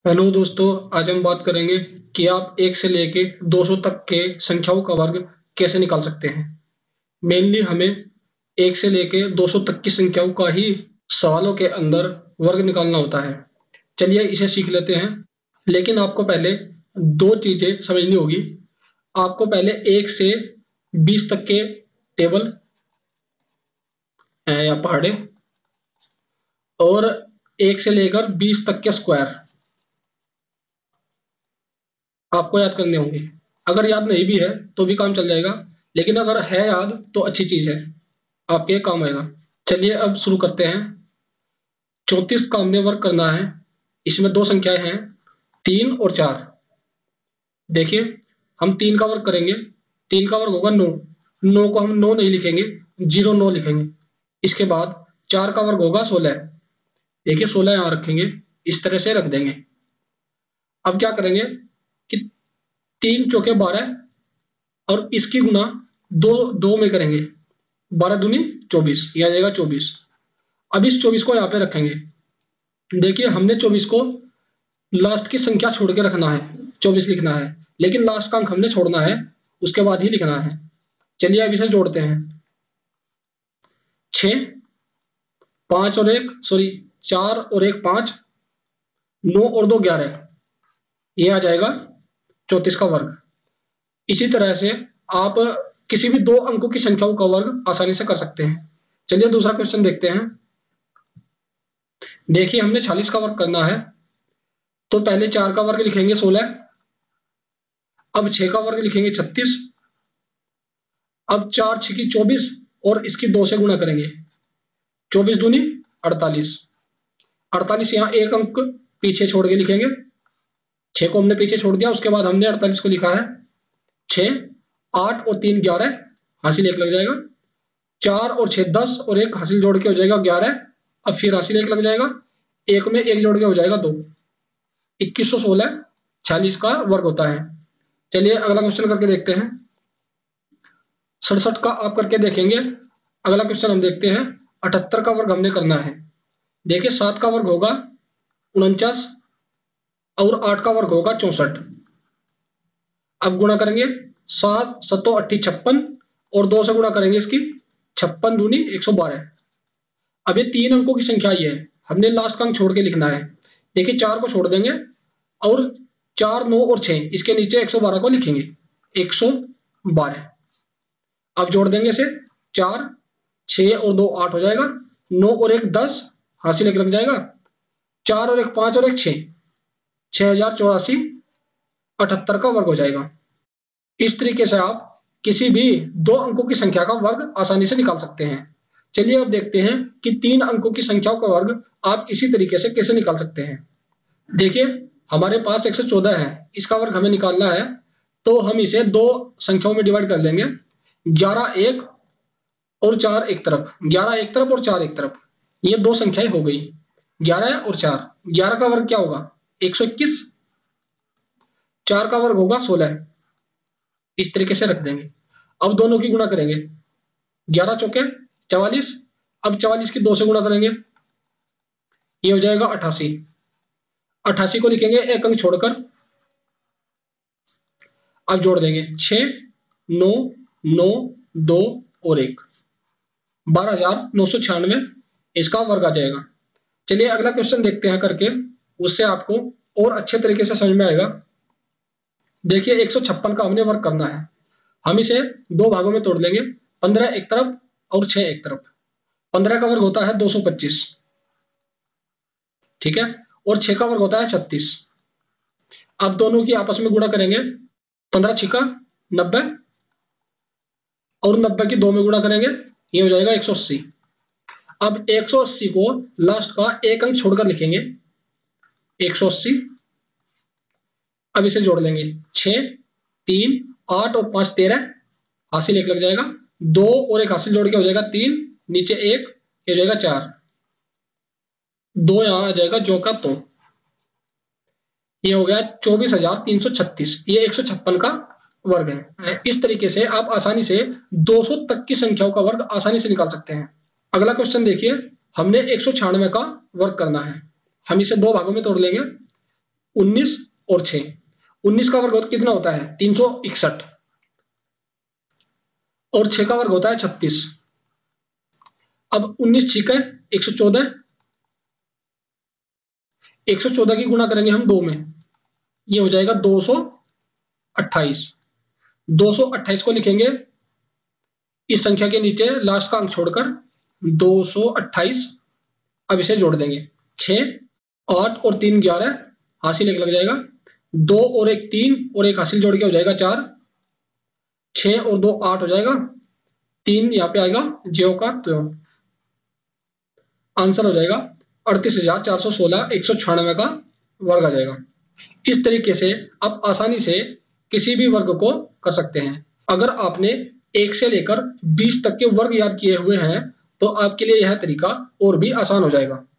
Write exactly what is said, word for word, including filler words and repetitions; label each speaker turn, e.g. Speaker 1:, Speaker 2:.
Speaker 1: Hello दोस्तों, आज हम बात करेंगे कि आप एक से लेके दो सौ तक के संख्याओं का वर्ग कैसे निकाल सकते हैं। मेनली हमें एक से लेके दो सौ तक की संख्याओं का ही सवालों के अंदर वर्ग निकालना होता है। चलिए इसे सीख लेते हैं। लेकिन आपको पहले दो चीजें समझनी होगी। आपको पहले एक से बीस तक के टेबल हैं या पहाड़े, और एक से लेकर बीस तक के स्क्वायर आपको याद करने होंगे। अगर याद नहीं भी है तो भी काम चल जाएगा, लेकिन अगर है याद तो अच्छी चीज है, आपके काम आएगा। चलिए अब शुरू करते हैं। चौंतीस का हमने वर्ग करना है। इसमें दो संख्याएं हैं, तीन और चार। देखिए, हम तीन का वर्ग करेंगे। तीन का वर्ग होगा नौ। नौ को हम नौ नहीं लिखेंगे, जीरो नौ लिखेंगे। इसके बाद चार का वर्ग होगा सोलह। देखिए, सोलह यहां रखेंगे, इस तरह से रख देंगे। अब क्या करेंगे कि तीन चौके बारह और इसकी गुना दो दो में करेंगे। बारह दूनी चौबीस, यह आ जाएगा चौबीस। अब इस चौबीस को यहाँ पे रखेंगे। देखिए, हमने चौबीस को लास्ट की संख्या छोड़ के रखना है, चौबीस लिखना है, लेकिन लास्ट का अंक हमने छोड़ना है, उसके बाद ही लिखना है। चलिए अब इसे जोड़ते हैं। छ, पांच और एक सॉरी चार और एक पांच, नौ और दो ग्यारह, ये आ जाएगा चौंतीस का वर्ग। इसी तरह से आप किसी भी दो अंकों की संख्याओं का वर्ग आसानी से कर सकते हैं। चलिए दूसरा क्वेश्चन देखते हैं। देखिए, हमने छियालीस का वर्ग करना है, तो पहले चार का वर्ग लिखेंगे सोलह। अब छह का वर्ग लिखेंगे छत्तीस। अब चार छिकी चौबीस और इसकी दो से गुणा करेंगे। चौबीस दूनी अड़तालीस। अड़तालीस यहाँ एक अंक पीछे छोड़ के लिखेंगे। छह को हमने पीछे छोड़ दिया, उसके बाद हमने अड़तालीस को लिखा है। छह, आठ और तीन ग्यारह, हासिल एक लग जाएगा। चार और छह दस और एक हासिल जोड़ के हो जाएगा ग्यारह। अब फिर हासिल एक लग जाएगा, एक में एक जोड़ के हो जाएगा दो। इक्कीस सौ सोलह छियालीस का वर्ग होता है। चलिए अगला क्वेश्चन करके देखते हैं। सड़सठ का आप करके देखेंगे। अगला क्वेश्चन हम देखते हैं। अठहत्तर का वर्ग हमने करना है। देखिए, सात का वर्ग होगा उनचास और आठ का वर्ग होगा चौसठ। अब गुणा करेंगे, सात सत्तो अट्ठी छप्पन और दो से गुणा करेंगे इसकी, छप्पन दूनी एक सौ बारह। अब ये तीन अंकों की संख्या ये है, हमने लास्ट का अंक छोड़ के लिखना है। देखिए, चार को छोड़ देंगे और चार, नौ और छह, इसके नीचे एक सौ बारह को लिखेंगे, एक सौ बारह। अब जोड़ देंगे इसे, चार, छह और दो आठ हो जाएगा, नौ और एक दस, हासिल एक लग जाएगा, चार और एक पांच और एक छह, छह हजार चौरासी, अठहत्तर का वर्ग हो जाएगा। इस तरीके से आप किसी भी दो अंकों की संख्या का वर्ग आसानी से निकाल सकते हैं। चलिए अब देखते हैं कि तीन अंकों की संख्याओं का वर्ग आप इसी तरीके से कैसे निकाल सकते हैं। देखिए, हमारे पास एक सौ चौदह है, इसका वर्ग हमें निकालना है, तो हम इसे दो संख्याओं में डिवाइड कर लेंगे। ग्यारह एक और चार एक तरफ, ग्यारह एक तरफ और चार एक तरफ, ये दो संख्याएं हो गई, ग्यारह और चार। ग्यारह का वर्ग क्या होगा, एक सौ इक्कीस। चार का वर्ग होगा सोलह। इस तरीके से रख देंगे। अब दोनों की गुणा करेंगे, ग्यारह चौके चवालीस। अब चवालीस की दो से गुणा करेंगे, ये हो जाएगा अठासी। अठासी को लिखेंगे एक अंक छोड़कर। अब जोड़ देंगे, छह, नौ, नौ, दो और एक, बारह हजार नौ सौ छियानवे, इसका वर्ग आ जाएगा। चलिए अगला क्वेश्चन देखते हैं करके, उससे आपको और अच्छे तरीके से समझ में आएगा। देखिए, एक सौ छप्पन का हमने वर्ग करना है। हम इसे दो भागों में तोड़ लेंगे, पंद्रह एक तरफ और छह एक तरफ। पंद्रह का वर्ग होता है दो सौ पच्चीस, ठीक है, और छह का वर्ग होता है छत्तीस। अब दोनों की आपस में गुणा करेंगे, पंद्रह छिका नब्बे और नब्बे की दो में गुणा करेंगे, ये हो जाएगा एक सौ अस्सी। अब एक सौ अस्सी को लास्ट का एक अंक छोड़कर लिखेंगे, एक सौ अस्सी। अब इसे जोड़ लेंगे, छह, तीन, आठ और पांच तेरह, हासिल एक लग जाएगा, दो और एक हासिल जोड़ के हो जाएगा तीन, नीचे एक, ये हो जाएगा चार, दो यहां आ जाएगा जो का तो, ये हो गया चौबीस हजार तीन सौ छत्तीस। ये एक सौ छप्पन का वर्ग है। इस तरीके से आप आसानी से दो सौ तक की संख्याओं का वर्ग आसानी से निकाल सकते हैं। अगला क्वेश्चन देखिए, हमने एक सौ छियानवे का वर्ग करना है। हम इसे दो भागों में तोड़ लेंगे, उन्नीस और छः। उन्नीस का वर्ग कितना होता है? तीन सौ इकसठ। और छः का वर्ग होता है छत्तीस। अब उन्नीस छीका है एक सौ चौदह। एक सौ चौदह की गुणा करेंगे हम दो में, ये हो जाएगा दो सौ अट्ठाईस। दो सौ अट्ठाईस को लिखेंगे इस संख्या के नीचे लास्ट का अंक छोड़कर दो सौ अट्ठाईस। अब इसे जोड़ देंगे, छः, आठ और तीन ग्यारह, हासिल एक लग जाएगा, दो और एक तीन और एक हासिल जोड़ के हो जाएगा चार, छः और दो आठ हो जाएगा, तीन यहाँ पे आएगा ज्यो का त्यों। आंसर हो जाएगा अड़तीस हजार चार सौ सोलह एक सौ छियानवे का वर्ग आ जाएगा। इस तरीके से आप आसानी से किसी भी वर्ग को कर सकते हैं। अगर आपने एक से लेकर बीस तक के वर्ग याद किए हुए हैं तो आपके लिए यह तरीका और भी आसान हो जाएगा।